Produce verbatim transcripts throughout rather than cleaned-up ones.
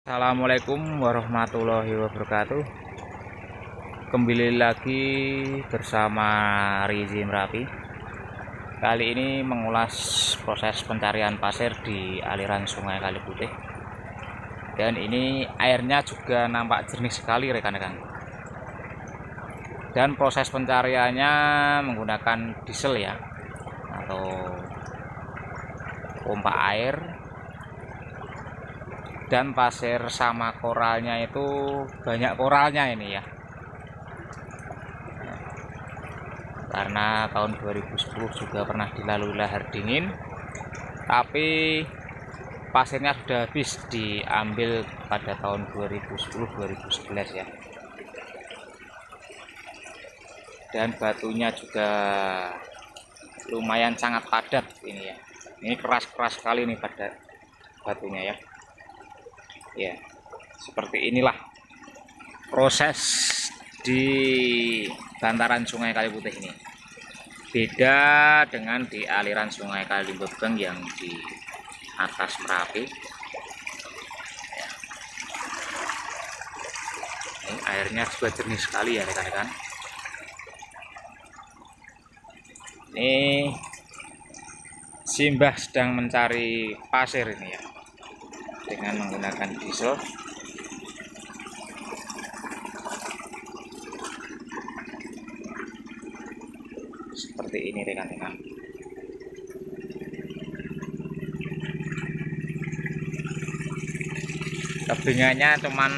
Assalamualaikum warahmatullahi wabarakatuh. Kembali lagi bersama Rizi Merapi. Kali ini mengulas proses pencarian pasir di aliran Sungai Kaliputih. Dan ini airnya juga nampak jernih sekali rekan-rekan. Dan proses pencariannya menggunakan diesel ya, atau pompa air. Dan pasir sama koralnya itu banyak koralnya ini ya, karena tahun dua ribu sepuluh juga pernah dilalui lahar dingin, tapi pasirnya sudah habis diambil pada tahun dua ribu sepuluh dua ribu sebelas ya. Dan batunya juga lumayan sangat padat ini ya, ini keras-keras sekali nih pada batunya ya. Ya, seperti inilah proses di bantaran Sungai Kaliputih ini. Beda dengan di aliran Sungai Kalimbebeng yang di atas Merapi. Ya. Ini airnya juga jernih sekali ya rekan-rekan. Ini Simbah sedang mencari pasir ini ya, dengan menggunakan diesel. Seperti ini rekan-rekan. Tebingannya cuman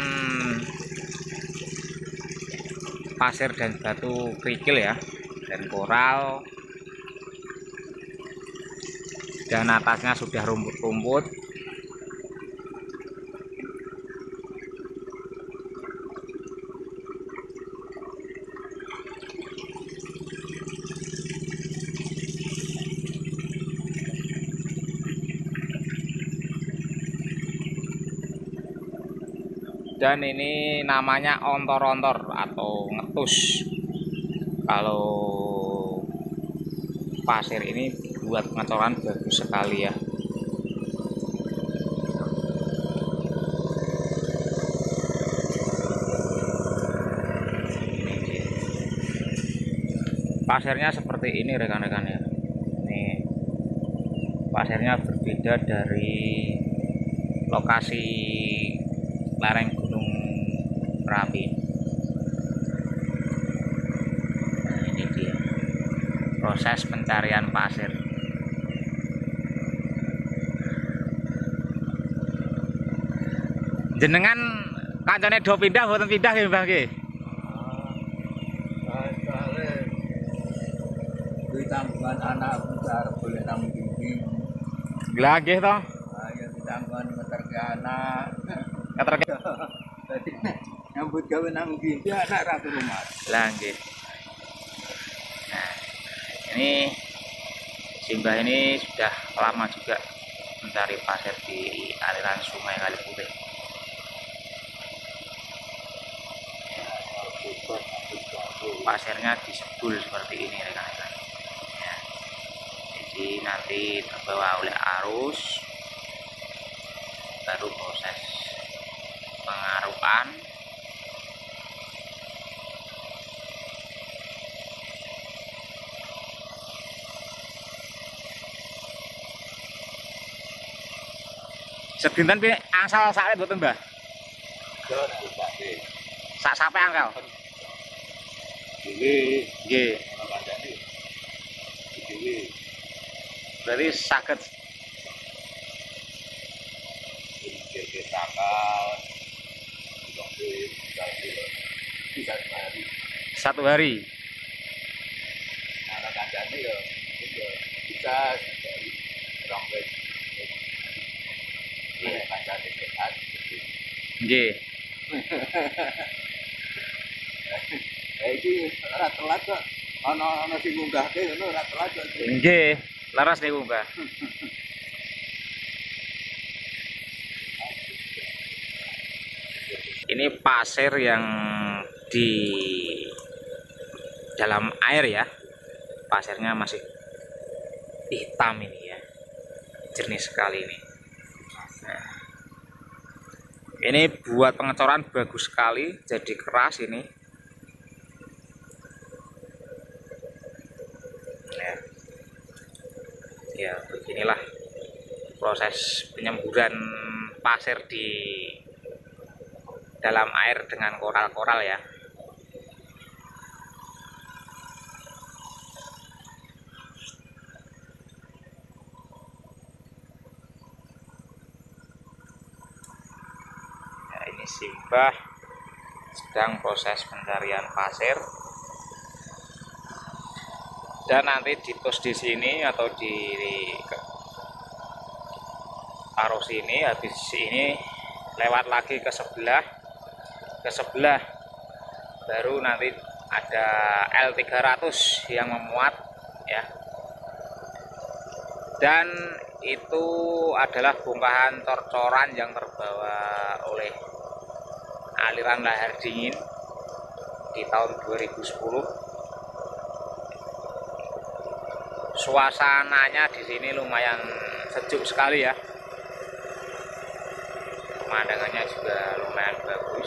pasir dan batu kerikil ya, dan koral, dan atasnya sudah rumput-rumput. Dan ini namanya ontor-ontor atau ngetus. Kalau pasir ini buat pengecoran bagus sekali ya. Pasirnya seperti ini rekan-rekan ya. Ini pasirnya berbeda dari lokasi lereng Gunung Merapi. Nah, ini dia proses pencarian pasir. Jenengan kancane do pindah mboten pindah nggih Mbah nggih? Ditanggungan anak besar boleh nang tinggi. Lah nggih to. Ayo ditanggungan ngeterke anak. Keterke. Dadi nyambut gawe nang tinggi anak ra rumah. Lah nggih. Nah, ini Simbah ini sudah lama juga mencari pasir di aliran Sungai Kaliputih. Pasirnya disebul seperti ini rekan-rekan ya. Jadi nanti terbawa oleh arus, baru proses pengarukan. Sedinten piye angsal sake mboten Mbah? Sak sampe angkel. Nggih, Nggih. ana kancane. Iki Berarti saged iki takal. Bisa hari. satu hari. Ana kancane ya bisa dari rombes. Ini kancane sehat. Nggih. Eh iki ora telat kok. Ana ana sing munggahke ngono ora telat kok. Nggih, laras niku Mbah. Ini pasir yang di dalam air ya. Pasirnya masih hitam ini ya. Jernih sekali ini. Nah, Ini buat pengecoran bagus sekali, jadi keras ini. Ya, ya beginilah proses penyemburan pasir di dalam air dengan koral-koral ya. Ini Simbah sedang proses pencarian pasir, dan nanti ditus di sini atau di taruh sini, habis ini lewat lagi ke sebelah ke sebelah baru nanti ada L tiga ratus yang memuat ya, dan itu adalah bongkahan cor-coran yang terbawa oleh aliran lahar dingin di tahun dua ribu sepuluh. Suasananya di sini lumayan sejuk sekali ya, pemandangannya juga lumayan bagus,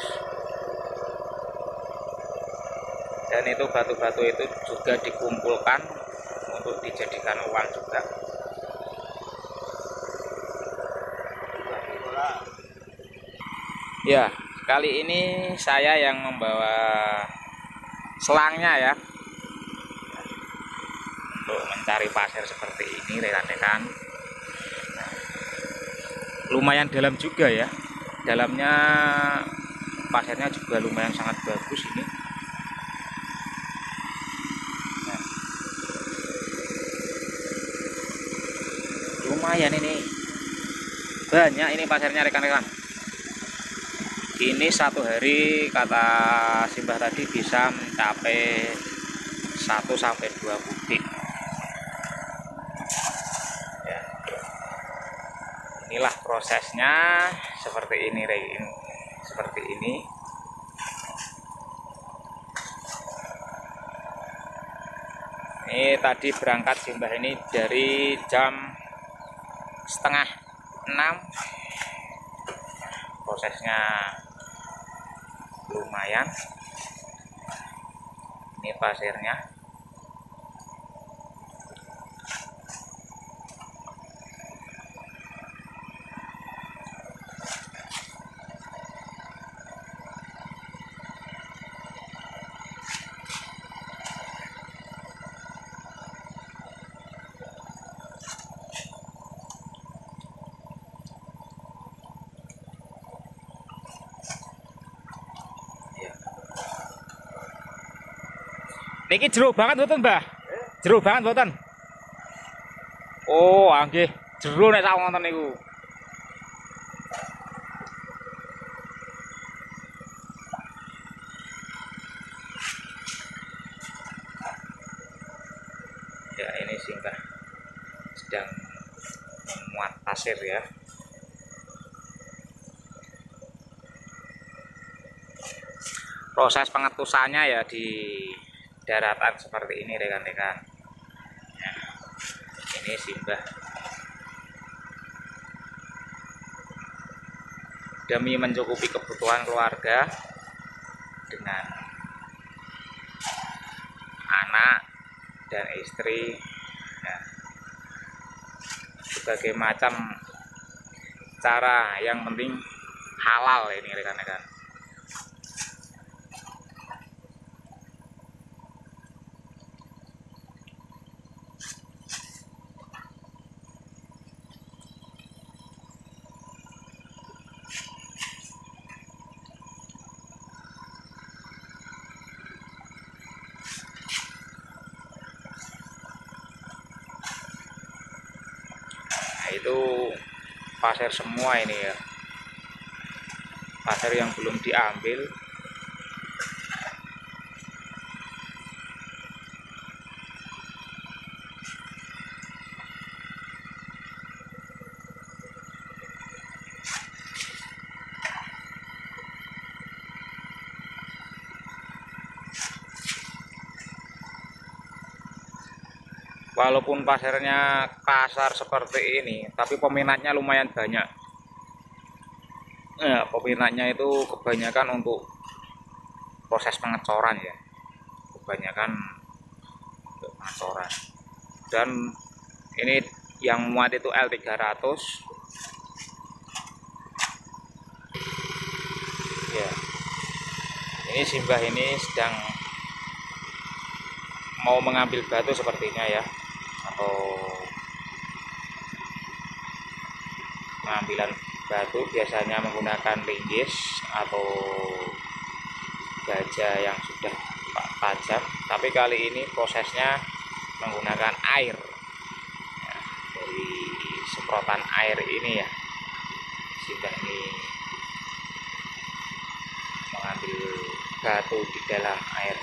dan itu batu-batu itu juga dikumpulkan untuk dijadikan uang juga. Ya, kali ini saya yang membawa selangnya ya, untuk mencari pasir seperti ini rekan-rekan. Lumayan dalam juga ya, dalamnya pasirnya juga lumayan sangat bagus ini. Nah, lumayan ini, banyak ini pasirnya rekan-rekan. Ini satu hari kata Simbah tadi bisa mencapai satu sampai dua kubik ya. Inilah prosesnya seperti ini seperti ini. Ini tadi berangkat Simbah ini dari jam setengah enam. Prosesnya lumayan. Ini pasirnya. Niki jeruk banget mboten, Mbah? Jeruk banget mboten? Oh, nggih, jeruk nek sak wonten niku. Ya, ini Simbah sedang memuat pasir ya. Proses pengetusannya ya di daratan seperti ini rekan-rekan. Ya, ini Simbah demi mencukupi kebutuhan keluarga dengan anak dan istri ya, berbagai macam cara, yang penting halal ini rekan-rekan. Itu pasir semua ini ya, pasir yang belum diambil. Walaupun pasirnya kasar seperti ini, tapi peminatnya lumayan banyak. eh, peminatnya itu kebanyakan untuk proses pengecoran ya, kebanyakan untuk pengecoran. Dan ini yang muat itu L tiga ratus ya. Ini Simbah ini sedang mau mengambil batu sepertinya ya, atau pengambilan batu biasanya menggunakan linggis atau baja yang sudah tajam, tapi kali ini prosesnya menggunakan air ya, dari semprotan air ini ya. Simbah ini mengambil batu di dalam air.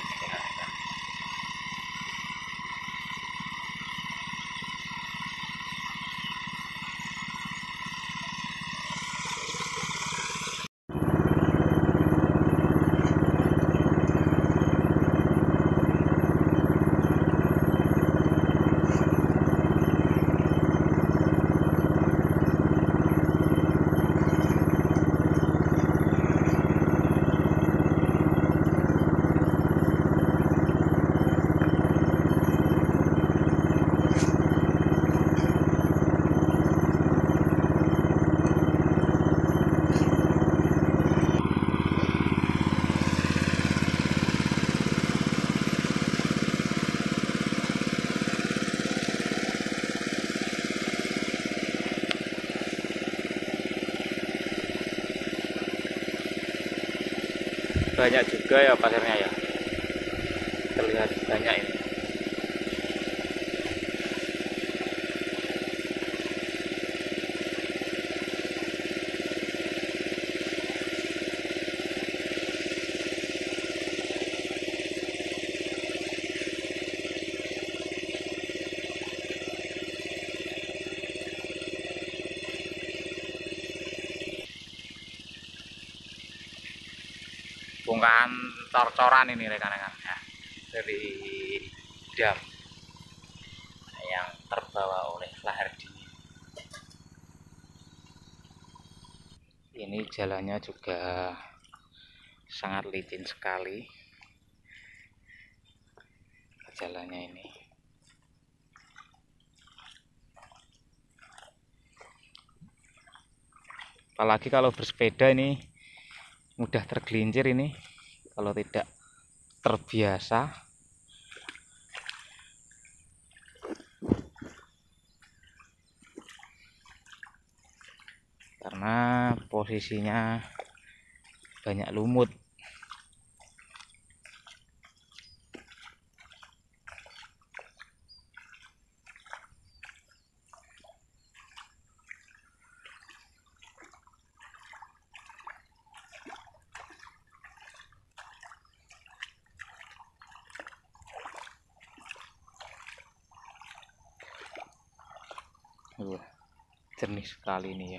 Banyak juga ya pasirnya ya, terlihat banyak ini. Bongkahan cor-coran ini rekan-rekan ya, dari dam yang terbawa oleh lahar dingin. Ini jalannya juga sangat licin sekali jalannya ini. Apalagi kalau bersepeda ini mudah tergelincir ini kalau tidak terbiasa. Karena posisinya banyak lumut. Uh, jernih sekali ini ya.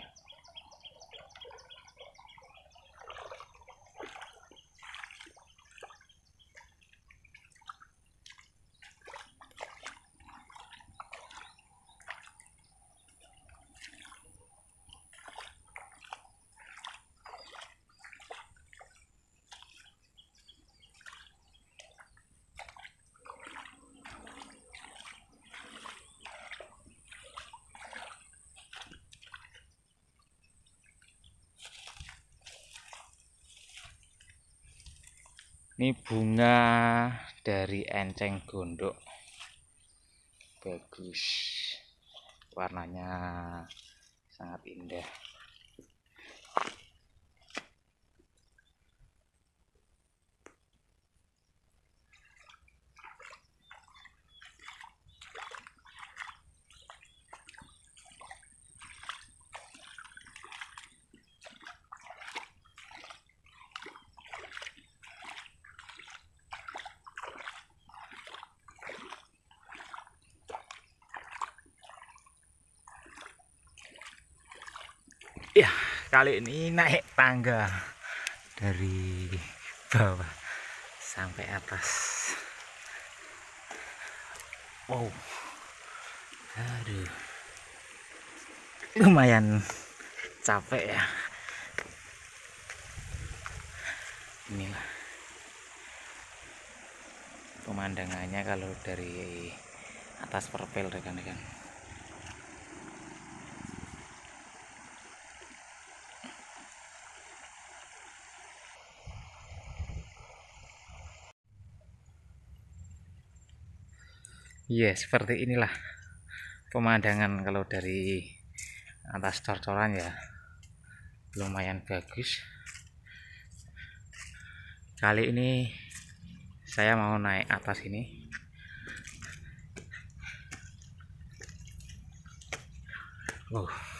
Ini bunga dari enceng gondok, bagus, warnanya sangat indah. Ya, kali ini naik tangga dari bawah sampai atas. Wow, aduh, lumayan capek ya. Inilah pemandangannya kalau dari atas perpel, rekan-rekan. Iya, seperti inilah pemandangan kalau dari atas cor-coran ya, lumayan bagus. Kali ini saya mau naik atas ini. Uh,